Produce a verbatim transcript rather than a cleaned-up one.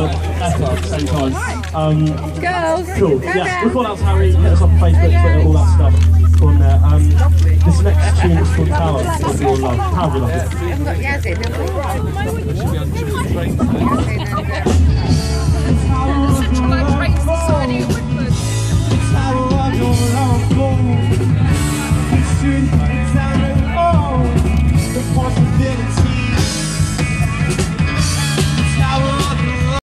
but better at the same time. Um, Girls, cool. Yeah, we'll call out to Harry, hit us up on Facebook, Twitter, all that stuff. Go on there. Um, this next tune is called Power of Your Love. Power of Your Love. we haven't got Yazid, have we? Centralised Race Society of Woodford.